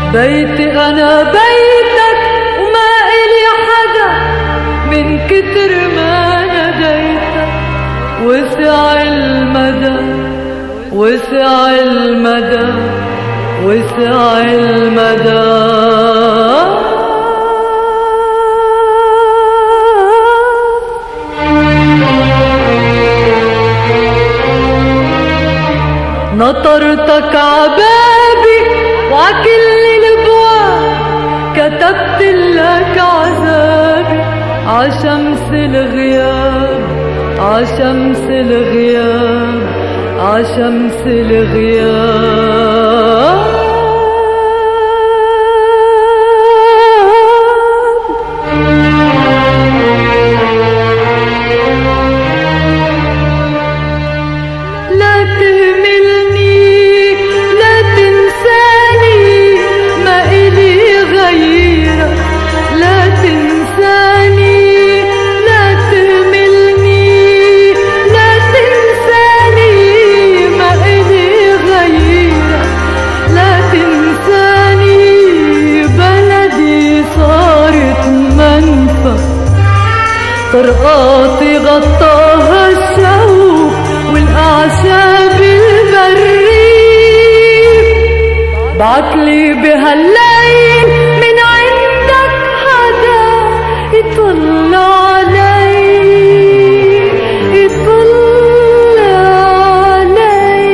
بيتي أنا بيتك وما إلي حدا، من كتر ما ناديتك وسع المدى وسع المدى وسع المدى. نطرتك عبابي وعكل الابواب، كتبت لك عذابي عشمس الغياب عشمس الغياب عشمس الغياب. لا تهملني لا تنساني، ما إلي غيرك لا تنساني. لا تهملني لا تنساني، ما إلي غيرك لا تنساني. بلدي صارت منفى، طرقاتي غطاها الشوق والأعشاب البرية. بعتلي بهالليل من عندك حدا يطلع علي يطلع علي.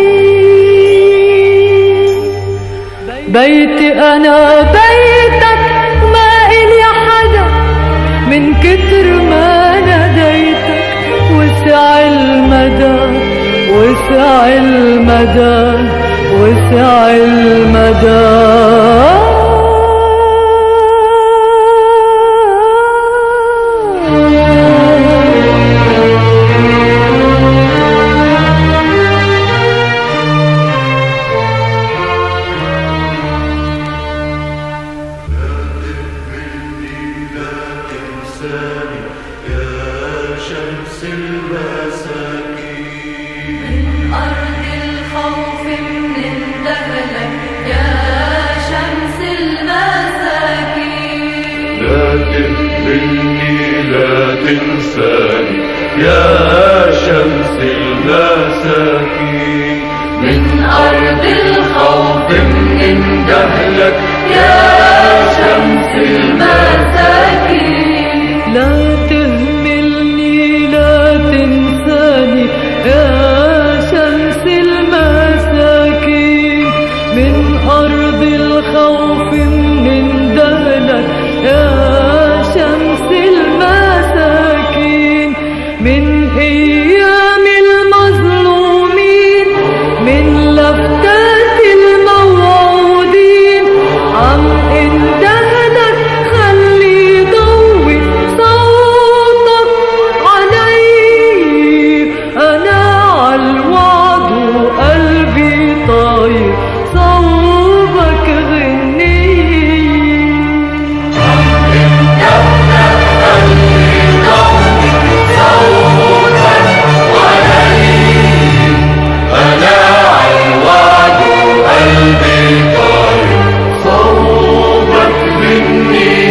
بيتي أنا بيتك وما إلي حدا، من كتر ما ناديتك وسع المدى وسع المدى وسع المدى. شمس المساكين من أرض الخوف بنندهلك يا شمس المساكين. لا تهملني لا تنساني يا شمس المساكين. من أرض الخوف بنندهلك يا شمس المساكين. لا تهملني لا تنساني يا شمس المساكين. من أرض الخوف بنندهلك يا شمس المساكين. من أيام المظلومين من لفتات الموعودين، عم اندهلك خلي ضوي صوتك علي. أنا عالوعد وقلبي طاير صوبك غني. أنا عالوعد وقلبي طاير صوبك مني.